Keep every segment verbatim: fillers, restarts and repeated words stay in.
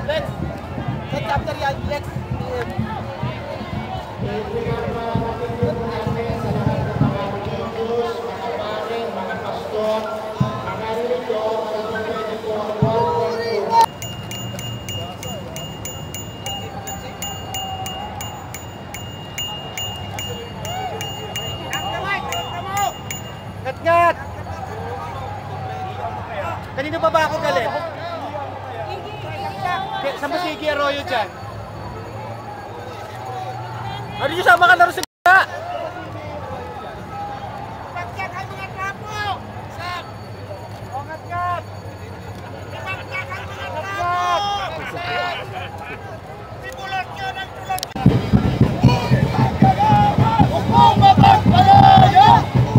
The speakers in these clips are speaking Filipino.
Let's, let's after yan, let's, Ngat-ngat! Kanino pa ba ako galit? Saan ba si Iggy Arroyo dyan? Ano yung sama ka na rin sa gila? Ngat-ngat ang mga trapo! Sam! O ngat-ngat! Ngat-ngat ang mga trapo! Sam! Simulot nyo ng tulog nyo! Hukumaman palaya!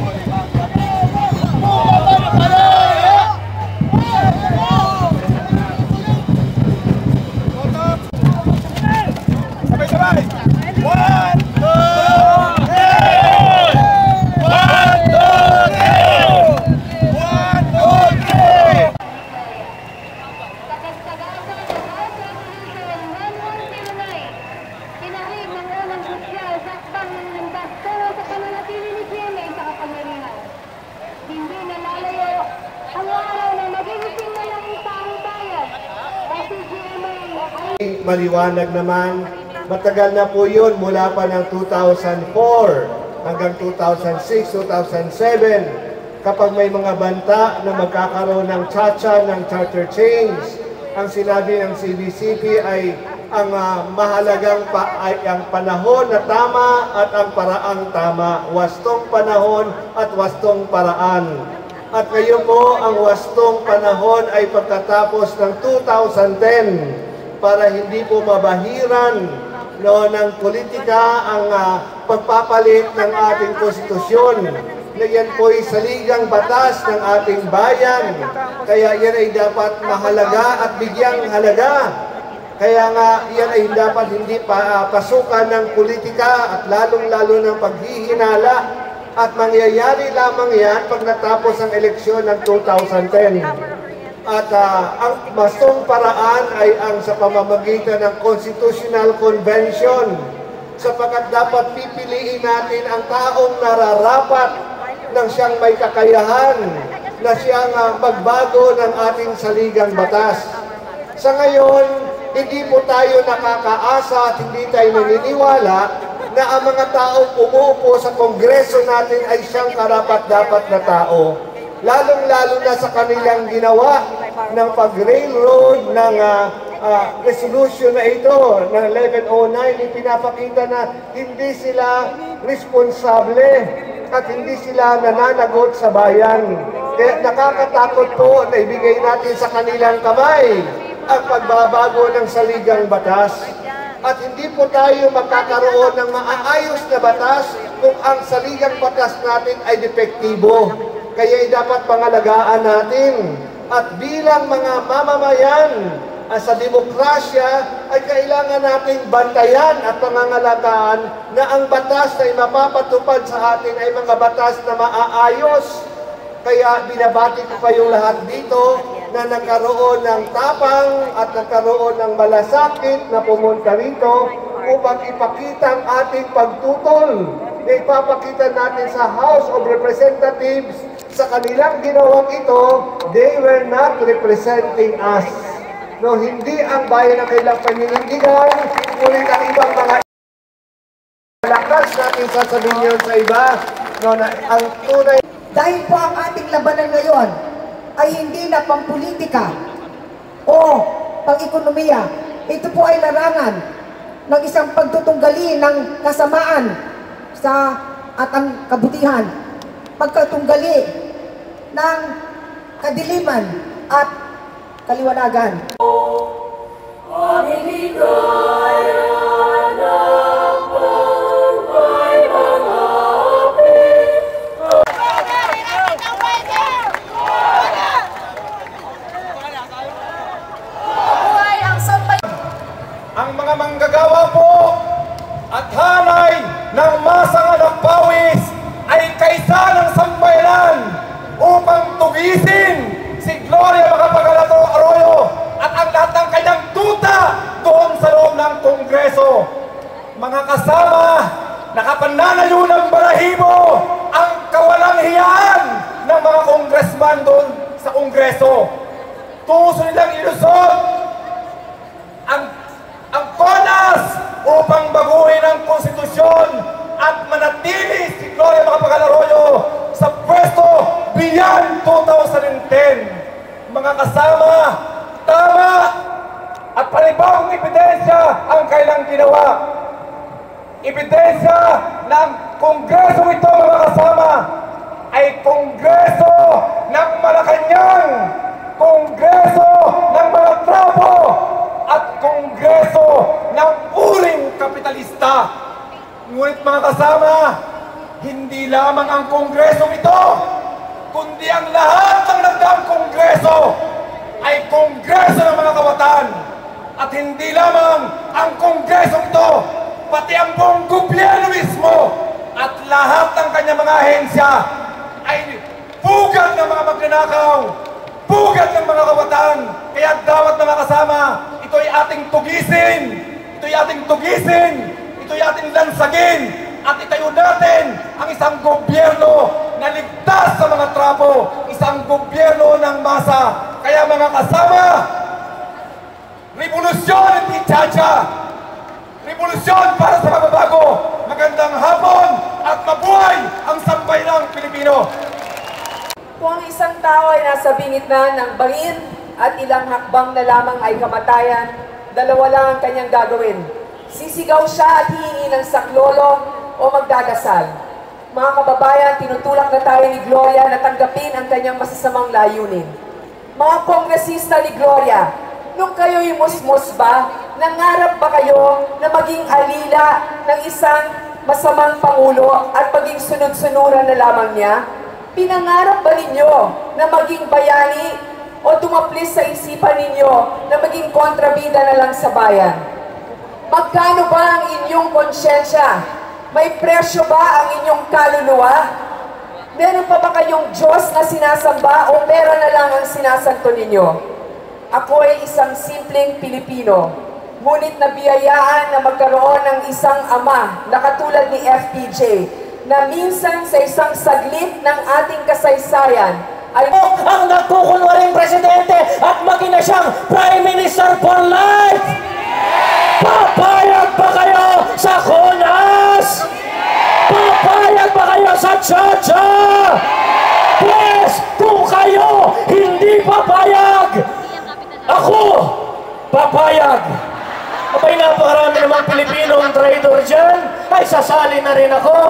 Maliwanag naman, matagal na po yun mula pa ng two thousand four hanggang two thousand six, two thousand seven kapag may mga banta na magkakaroon ng tsa-tsa, ng charter change. Ang sinabi ng C B C P ay ang uh, mahalagang pa ay ang panahon na tama at ang paraang tama. Wastong panahon at wastong paraan. At ngayon po, ang wastong panahon ay pagkatapos ng two thousand ten para hindi po mabahiran no, ng politika ang uh, pagpapalit ng ating konstitusyon. Na yan po ay saligang batas ng ating bayan. Kaya yan ay dapat mahalaga at bigyang halaga. Kaya nga yan ay dapat hindi pa, uh, pasukan ng politika at lalong-lalo ng paghihinala. At mangyayari lamang yan pag natapos ang eleksyon ng two thousand ten. At uh, ang bastong paraan ay ang sa pamamagitan ng Constitutional Convention, sapagkat dapat pipiliin natin ang taong nararapat ng siyang may kakayahan na siyang uh, magbago ng ating saligang batas. Sa ngayon, hindi po tayo nakakaasa at hindi tayo naniniwala na ang mga taong umuupo sa Kongreso natin ay siyang karapat-dapat na tao. Lalong-lalo na sa kanilang ginawa ng pag-railroad ng uh, uh, resolution na ito ng eleven oh nine, ipinapakita na hindi sila responsable at hindi sila nananagot sa bayan. Kaya nakakatakot po na ibigay natin sa kanilang kamay ang pagbabago ng saligang batas. At hindi po tayo magkakaroon ng maayos na batas kung ang saligang batas natin ay depektibo. Kaya dapat pangalagaan natin. At bilang mga mamamayan uh, sa demokrasya ay kailangan nating bantayan at pangangalagaan na ang batas na mapapatupad sa atin ay mga batas na maaayos. Kaya binabati ko kayong lahat dito na nagkaroon ng tapang at nagkaroon ng malasakit na pumunta rito upang ipakita ang ating pagtutol. Na ipapakita natin sa House of Representatives sa kanilang ginawang ito, they were not representing us. No, hindi ang bayan ang kailang paninindigan, ngunit ang ibang mga lakas natin sasabihin yun sa iba. No, na, ang tunay. Dahil po ang ating labanan ngayon ay hindi na pampolitika o pang-ekonomiya. Ito po ay larangan ng isang pagtutunggali ng kasamaan sa at ang kabutihan. Pagkatunggali ng kadiliman at kaliwanagan. Aming higaya ng pagpay mga api. Ang mga manggagawa po at hanay ng masang ng pawis ay kaisa ng sambayanan upang tugisin si Gloria Arroyo at ang lahat ng kanyang tuta kasama, nakapananayo ng balahibo ang kawalang hiyaan ng mga congressman doon sa Kongreso. Tuso nilang ilusot ang, ang konas upang baguhin ang konstitusyon at manatili si Gloria Macapagal-Arroyo sa pwesto beyond two thousand ten. Mga kasama, tama at panibagong ebidensya ang kailang ginawa. Ebidensya na ang Kongreso ito, mga kasama, ay Kongreso ng Malacanang, Kongreso ng mga trapo, at Kongreso ng uling kapitalista. Ngunit mga kasama, hindi lamang ang Kongreso ito, kundi ang lahat ng nagdaang Kongreso ay Kongreso ng mga kawatan. At hindi lamang ang Kongreso ito, pati ang buong gobyerno mismo at lahat ng kanyang mga ahensya ay pugad ng mga magnanakaw, pugad ng mga kawatan. Kaya dapat mga kasama, ito'y ating tugisin, ito'y ating tugisin, ito'y ating lansagin, at itayo natin ang isang gobyerno na ligtas sa mga trapo, isang gobyerno ng masa. Kaya mga kasama, revolusyon hindi tsatsya, revolusyon para sa pagbabago. Magandang hapon at mabuhay ang sambayanang Pilipino. Kung ang isang tao ay nasa bingit na ng bangin at ilang hakbang na lamang ay kamatayan, dalawa lang ang kanyang gagawin. Sisigaw siya at hihingi ng saklolo o magdadasal. Mga kababayan, tinutulak na tayo ni Gloria na tanggapin ang kanyang masasamang layunin. Mga kongresista ni Gloria, nung kayo'y musmus ba, nangarap ba kayo na maging alila ng isang masamang pangulo at maging sunod-sunuran na lamang niya? Pinangarap ba ninyo na maging bayani o tumaplis sa isipan ninyo na maging kontrabida na lang sa bayan? Magkano ba ang inyong konsyensya? May presyo ba ang inyong kaluluwa? Meron pa ba kayong Diyos na sinasamba o pera na lang ang sinasanto ninyo? Ako ay isang simpleng Pilipino, ngunit nabiyayaan na magkaroon ng isang ama na katulad ni F P J, na minsan sa isang saglit ng ating kasaysayan ay ang nagkukunwaring presidente at maging na siyang Prime Minister for life! Papayag ba kayo sa Kunas? Papayag ba kayo sa Chacha? Yes! Kung kayo hindi papayag, ako papayag! Abay, napakarami namang Pilipinong traidor dyan, ay sasali na rin ako.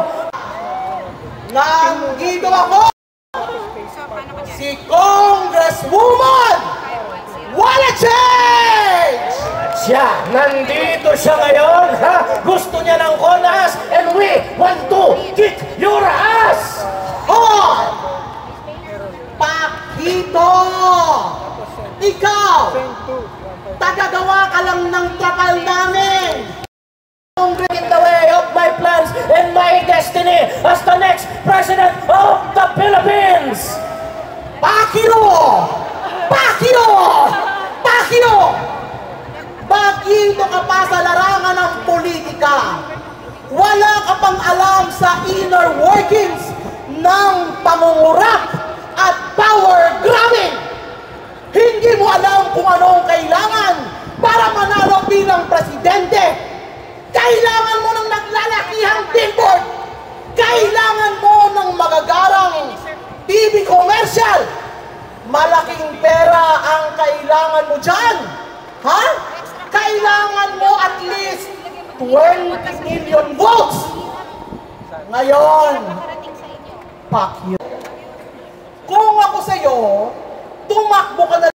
Nandito ako! Si Congresswoman! Wanna change! At siya, nandito siya ngayon, ha? Gusto niya ng Kunas, and we want to kick your ass! Hoy! Pakito! Ikaw! Tagagawa ka lang ng trapal namin! In the way of my plans and my destiny as the next President of the Philippines! Pakito! Pakito! Pakito! Bakito ka pa sa larangan ng politika? Wala ka pang alam sa inner workings ng pangungurap at power grabbing. Hindi mo alam kung anong kailangan para manalo bilang presidente. Kailangan mo ng naglalakihang billboard. Kailangan mo ng magagarang T V commercial. Malaking pera ang kailangan mo dyan. Ha? Kailangan mo at least twenty million votes. Ngayon, fuck you. Kung ako sa'yo, tumakbo ka na